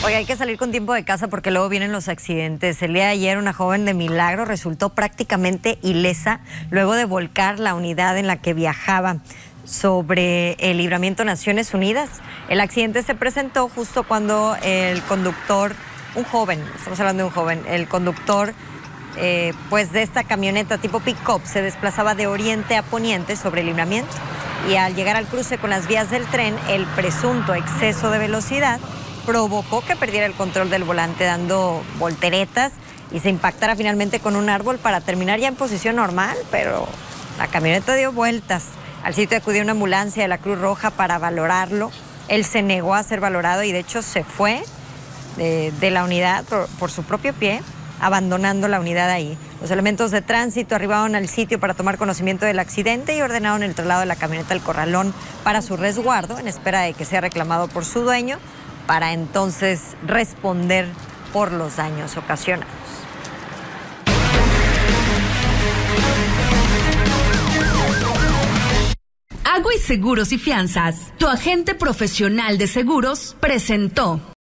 Oiga, hay que salir con tiempo de casa porque luego vienen los accidentes. El día de ayer una joven de Milagro resultó prácticamente ilesa luego de volcar la unidad en la que viajaba sobre el Libramiento Naciones Unidas. El accidente se presentó justo cuando el conductor, un joven, estamos hablando de un joven, el conductor pues de esta camioneta tipo pick-up se desplazaba de oriente a poniente sobre el libramiento y al llegar al cruce con las vías del tren, el presunto exceso de velocidad provocó que perdiera el control del volante dando volteretas y se impactara finalmente con un árbol para terminar ya en posición normal, pero la camioneta dio vueltas. Al sitio acudió una ambulancia de la Cruz Roja para valorarlo. Él se negó a ser valorado y de hecho se fue de la unidad por su propio pie, abandonando la unidad ahí. Los elementos de tránsito arribaron al sitio para tomar conocimiento del accidente y ordenaron el traslado de la camioneta al corralón para su resguardo en espera de que sea reclamado por su dueño para entonces responder por los daños ocasionados. Agui Seguros y Fianzas, tu agente profesional de seguros, presentó.